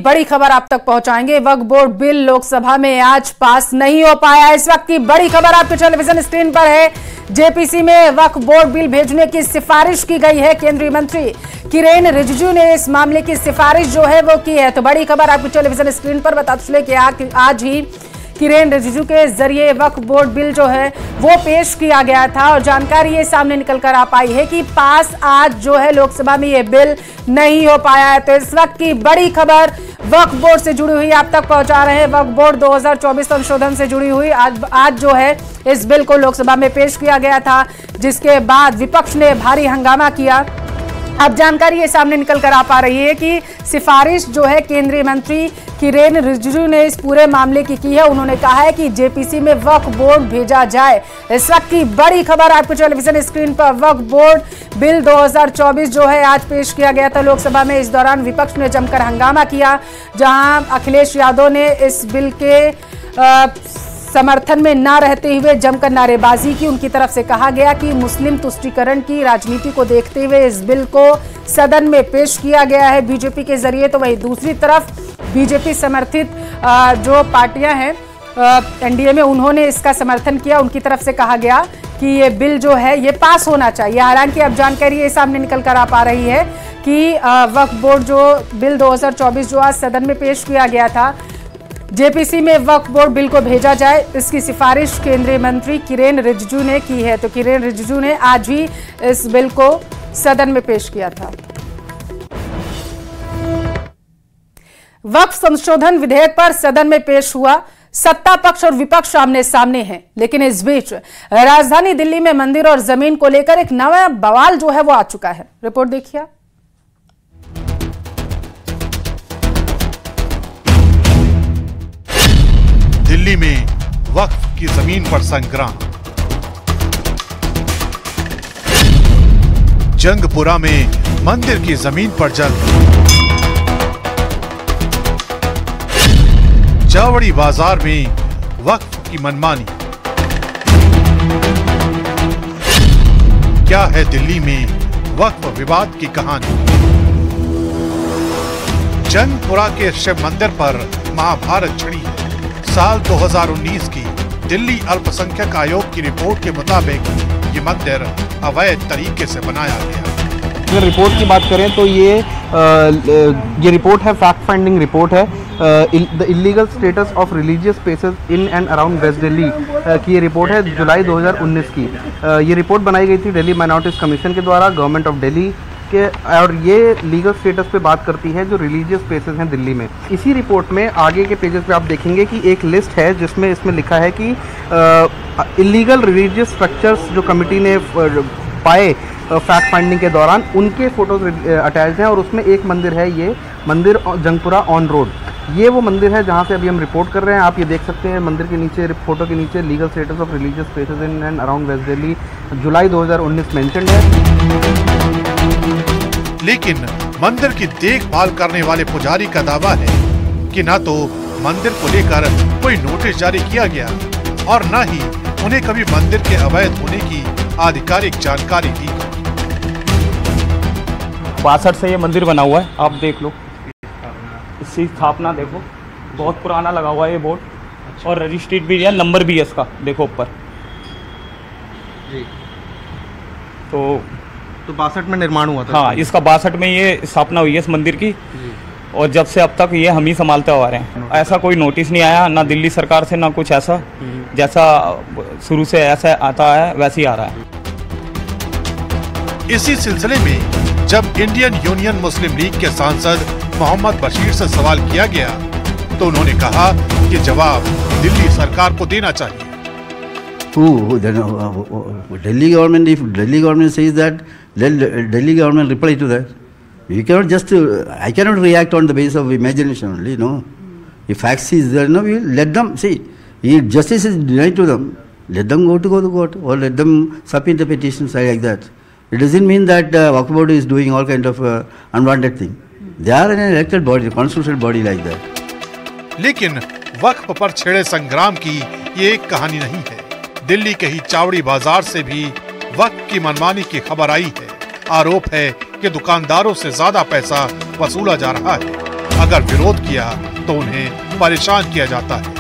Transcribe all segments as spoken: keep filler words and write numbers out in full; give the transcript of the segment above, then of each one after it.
बड़ी खबर आप तक पहुंचाएंगे। वक्फ बोर्ड बिल लोकसभा में आज पास नहीं हो पाया। इस वक्त की बड़ी खबर आपके टेलीविजन स्क्रीन पर है। जेपीसी में वक्फ बोर्ड बिल भेजने की सिफारिश की गई है। केंद्रीय मंत्री किरेन रिजिजू ने इस मामले की सिफारिश जो है वो की है। तो बड़ी खबर आपके टेलीविजन स्क्रीन पर बता चले कि आज ही किरेन रिजिजू के जरिए वक्फ बोर्ड बिल जो है वो पेश किया गया था और जानकारी ये सामने निकल कर आ पाई है कि पास आज जो है लोकसभा में ये बिल नहीं हो पाया है। तो इस वक्त की बड़ी खबर वक्फ बोर्ड से जुड़ी हुई आप तक पहुंचा रहे हैं। वक्फ बोर्ड दो हज़ार चौबीस संशोधन से जुड़ी हुई आज आज जो है इस बिल को लोकसभा में पेश किया गया था, जिसके बाद विपक्ष ने भारी हंगामा किया। अब जानकारी ये सामने निकल कर आ पा रही है कि सिफारिश जो है केंद्रीय मंत्री किरेन रिजिजू ने इस पूरे मामले की की है। उन्होंने कहा है कि जेपीसी में वक्फ बोर्ड भेजा जाए। इस वक्त की बड़ी खबर आपके टेलीविजन स्क्रीन पर वक्फ बोर्ड बिल दो हज़ार चौबीस जो है आज पेश किया गया था लोकसभा में। इस दौरान विपक्ष ने जमकर हंगामा किया, जहां अखिलेश यादव ने इस बिल के आ, समर्थन में ना रहते हुए जमकर नारेबाजी की। उनकी तरफ से कहा गया कि मुस्लिम तुष्टीकरण की राजनीति को देखते हुए इस बिल को सदन में पेश किया गया है बीजेपी के जरिए। तो वहीं दूसरी तरफ बीजेपी समर्थित जो पार्टियां हैं एनडीए में, उन्होंने इसका समर्थन किया। उनकी तरफ से कहा गया कि ये बिल जो है ये पास होना चाहिए। हालांकि अब जानकारी ये सामने निकल कर आ पा रही है कि वक्फ बोर्ड जो बिल दो हज़ार चौबीस जो आज सदन में पेश किया गया था, जेपीसी में वक्फ बोर्ड बिल को भेजा जाए, इसकी सिफारिश केंद्रीय मंत्री किरेन रिजिजू ने की है। तो किरेन रिजिजू ने आज ही इस बिल को सदन में पेश किया था। वक्फ संशोधन विधेयक पर सदन में पेश हुआ। सत्ता पक्ष और विपक्ष आमने सामने हैं, लेकिन इस बीच राजधानी दिल्ली में मंदिर और जमीन को लेकर एक नया बवाल जो है वो आ चुका है। रिपोर्ट देखिए। दिल्ली में वक्फ की जमीन पर संग्राम। जंगपुरा में मंदिर की जमीन पर जंग। चावड़ी बाजार में वक्फ की मनमानी। क्या है दिल्ली में वक्फ विवाद की कहानी? जंगपुरा के शिव मंदिर पर महाभारत छिड़ी है। साल दो हज़ार उन्नीस की दिल्ली अल्पसंख्यक आयोग की रिपोर्ट के मुताबिक ये मंदिर अवैध तरीके से बनाया गया। अगर रिपोर्ट की बात करें तो ये आ, ये रिपोर्ट है, फैक्ट फाइंडिंग रिपोर्ट है, the illegal status of religious spaces in and around west Delhi की ये रिपोर्ट है जुलाई दो हज़ार उन्नीस की। आ, ये रिपोर्ट बनाई गई थी दिल्ली माइनॉरिटीज कमीशन के द्वारा, गवर्नमेंट ऑफ दिल्ली के, और ये लीगल स्टेटस पे बात करती है जो रिलीजियस प्लेसेस हैं दिल्ली में। इसी रिपोर्ट में आगे के पेजेस पे आप देखेंगे कि एक लिस्ट है जिसमें इसमें लिखा है कि इलीगल रिलीजियस स्ट्रक्चर्स जो कमिटी ने पाए फैक्ट फाइंडिंग के दौरान, उनके फोटोज अटैच हैं और उसमें एक मंदिर है, ये मंदिर जंगपुरा ऑन रोड। ये वो मंदिर है जहाँ से अभी हम रिपोर्ट कर रहे हैं। आप ये देख सकते हैं मंदिर के नीचे, फोटो के नीचे, legal status of religious places in and around west Delhi जुलाई दो हज़ार उन्नीस मेंशन्ड है। लेकिन मंदिर की देखभाल करने वाले पुजारी का दावा है कि न तो मंदिर को लेकर कोई नोटिस जारी किया गया और न ही उन्हें कभी मंदिर के अवैध होने की आधिकारिक जानकारी दी। बासठ से ये मंदिर बना हुआ है, आप देख लो। इसकी स्थापना देखो, बहुत पुराना लगा हुआ है ये बोर्ड और रजिस्ट्रेड भी है, नंबर भी है इसका, देखो ऊपर जी। तो तो बासठ में निर्माण हुआ था। हाँ, इसका बासठ में ये स्थापना हुई है इस मंदिर की, और जब से अब तक ये हम ही संभालते हुए आ रहे हैं। ऐसा कोई नोटिस नहीं आया, ना दिल्ली सरकार से, ना कुछ ऐसा। जैसा शुरू से ऐसा आता है वैसे ही आ रहा है। इसी सिलसिले में जब इंडियन यूनियन मुस्लिम लीग के सांसद मोहम्मद बशीर से सवाल किया गया तो उन्होंने कहा कि जवाब दिल्ली सरकार को देना चाहिए। Who then uh, Delhi government? If Delhi government says that, then Delhi government reply to that. You cannot just. Uh, I cannot react on the basis of imagination only. No, if facts is there, no, we let them see. If justice is denied to them, let them go to go to court or let them submit the petitions like that. It doesn't mean that uh, Waqf Board is doing all kind of uh, unwanted thing. They are an elected body, constitutional body like that. लेकिन वक्फ पर छिड़े संग्राम की ये एक कहानी नहीं है। दिल्ली के ही चावड़ी बाजार से भी वक्फ की मनमानी की खबर आई है। आरोप है कि दुकानदारों से ज्यादा पैसा वसूला जा रहा है। अगर विरोध किया तो उन्हें परेशान किया जाता है।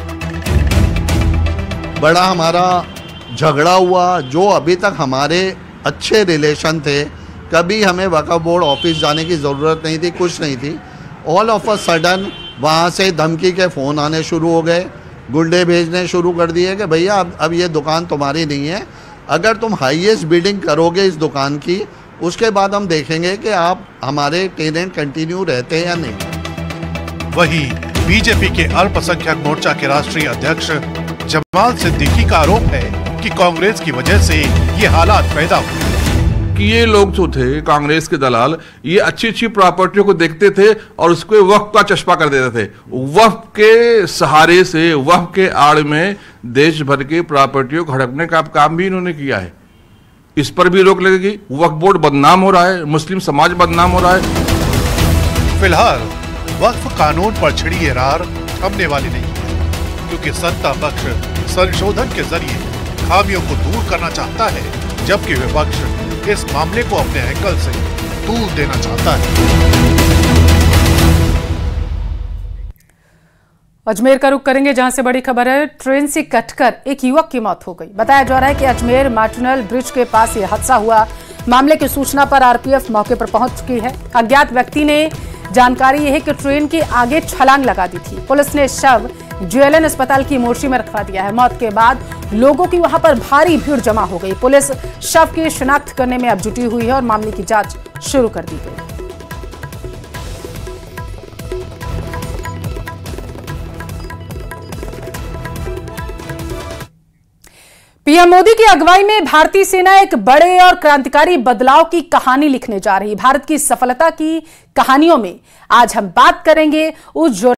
बड़ा हमारा झगड़ा हुआ, जो अभी तक हमारे अच्छे रिलेशन थे, कभी हमें वक्फ बोर्ड ऑफिस जाने की ज़रूरत नहीं थी, कुछ नहीं थी। ऑल ऑफ अ सडन वहाँ से धमकी के फ़ोन आने शुरू हो गए, गुंडे भेजने शुरू कर दिए कि भैया अब अब ये दुकान तुम्हारी नहीं है, अगर तुम हाईएस्ट बिडिंग करोगे इस दुकान की उसके बाद हम देखेंगे कि आप हमारे टेनेंट कंटिन्यू रहते हैं या नहीं। वहीं बीजेपी के अल्पसंख्यक मोर्चा के राष्ट्रीय अध्यक्ष जमाल सिद्दीकी का आरोप है कि कांग्रेस की वजह से ये हालात पैदा हुए कि ये लोग जो थे कांग्रेस के दलाल, ये अच्छी अच्छी प्रॉपर्टियों को देखते थे और उसको वक्फ का चश्मा कर देते थे। वक्फ के सहारे से, वक्फ के आड़ में देश भर के प्रॉपर्टियों को हड़पने का काम भी इन्होंने किया है। इस पर भी रोक लगेगी। वक्फ बोर्ड बदनाम हो रहा है, मुस्लिम समाज बदनाम हो रहा है। फिलहाल वक्फ कानून पर छिड़ी ये रार थमने वाली नहीं है, क्योंकि सत्ता पक्ष संशोधन के जरिए खामियों को दूर करना चाहता है, जबकि विपक्ष इस मामले को अपने एंगल से दूर देना चाहता है। अजमेर का रुख करेंगे, जहां से बड़ी खबर है। ट्रेन से कटकर एक युवक की मौत हो गई। बताया जा रहा है कि अजमेर मार्टिनल ब्रिज के पास यह हादसा हुआ। मामले की सूचना पर आरपीएफ मौके पर पहुंच चुकी है। अज्ञात व्यक्ति ने जानकारी यह है कि ट्रेन के आगे छलांग लगा दी थी। पुलिस ने शव जेएलएन अस्पताल की मोर्ची में रखवा दिया है। मौत के बाद लोगों की वहां पर भारी भीड़ जमा हो गई। पुलिस शव की शिनाख्त करने में अब जुटी हुई है और मामले की जांच शुरू कर दी गई। पीएम मोदी की अगुवाई में भारतीय सेना एक बड़े और क्रांतिकारी बदलाव की कहानी लिखने जा रही है। भारत की सफलता की कहानियों में आज हम बात करेंगे उस